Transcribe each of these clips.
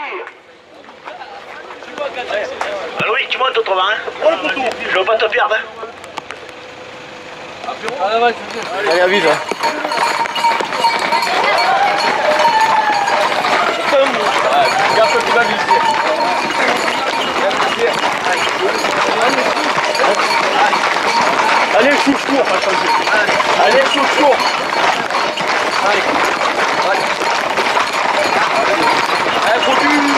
Alors oui, tu montes autrement, hein. Je veux pas te perdre, hein. Allez, à vite, hein. Garde ce petit bague ici. Allez, chouchou. Allez, chouchou. Allez. Allez, produit.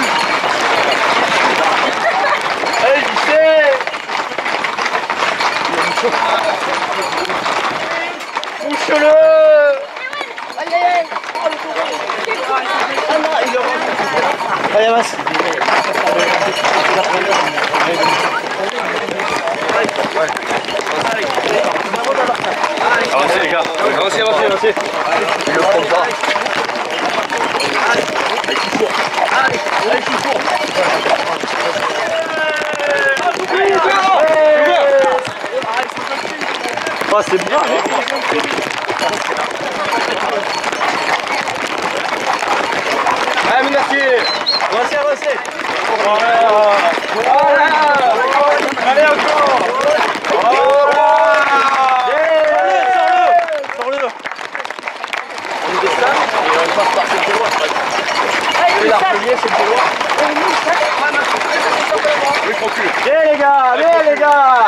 Allez, vissez. Touche-le. Allez, allez, avance. Avancez les gars, avancez, avancez, avancez. Il le prend pas. Allez, oh, c'est bien. Allez, merci. Avancez, avancez. Voilà. Allez, encore. Voilà. Sors-le. On descend et on passe par cette couloir. Et l'artelier, c'est le couloir. Viens les gars, viens les gars.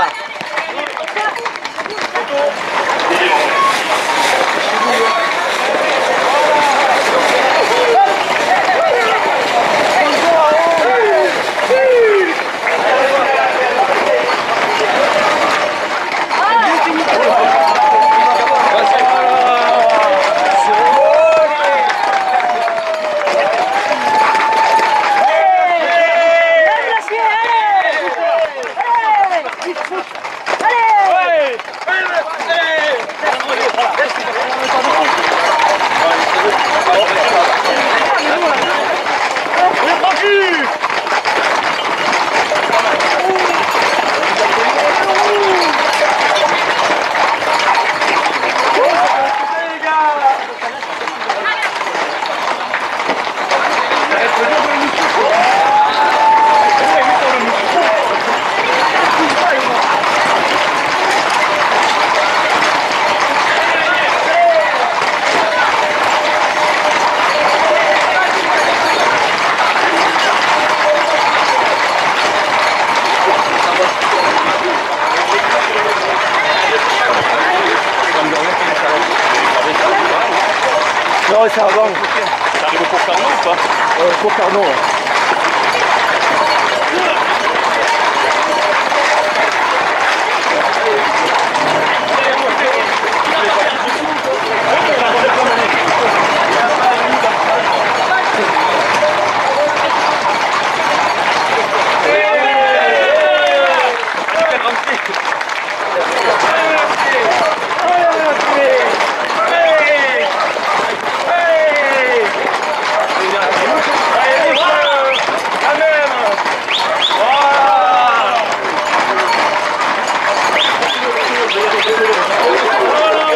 Non, c'est avant. Ça arrive pour Carnot ou pas? Pour Carnot, ouais.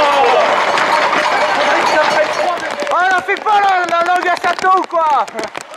Ah, on a fait pas la langue à château ou quoi?